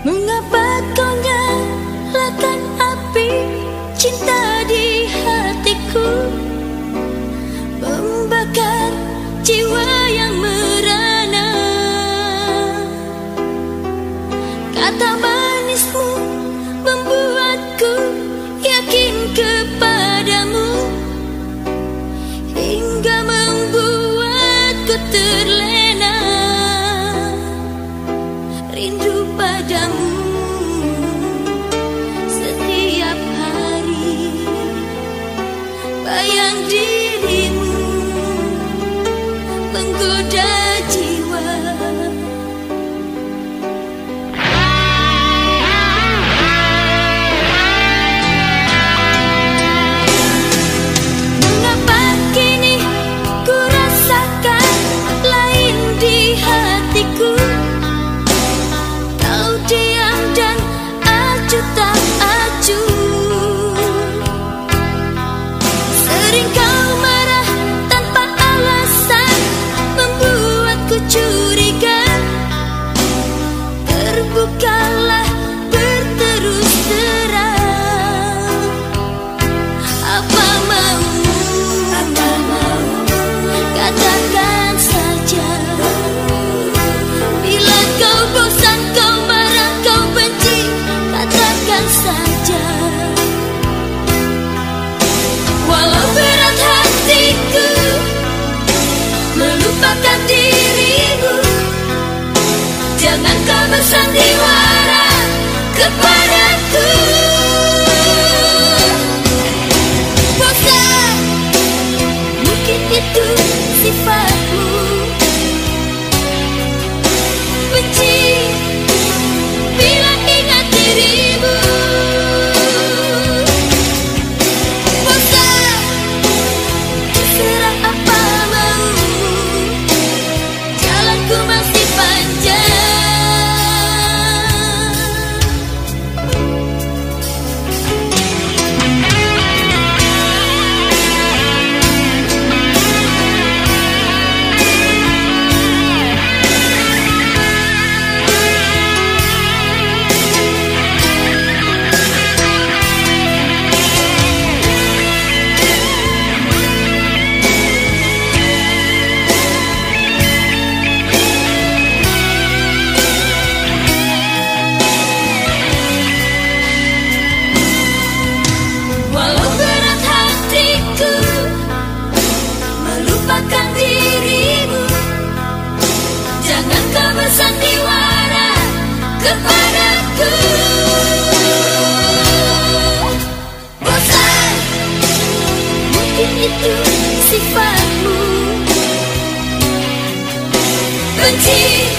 Mengapa kau nyalakan api cinta di hatiku, membakar jiwa yang merana. Kata manismu membuatku yakin kepadamu, hingga membuatku terlena rindu padamu. Setiap hari bayang dirimu menggoda jiwa. Mengapa kini ku rasakan lain di hatiku? Kau diam dan acuh tak acuh. Sering kau marah tanpa alasan, membuatku curiga. Terbukalah berterus terang. Apa maumu? Katakan saja. Bila kau bosan, kau marah, kau benci, katakan saja. Walau berat hatiku melupakan dirimu, jangan kau bersandiwara kepadaku. Bosan, mungkin itu sifatmu. Benci bila ingat dirimu. Bosan, terserah apa maumu, jalanku masih panjang. Walau berat hatiku melupakan dirimu, jangan kau bersandiwara kepadaku. Bosan, mungkin itu sifatmu. Benci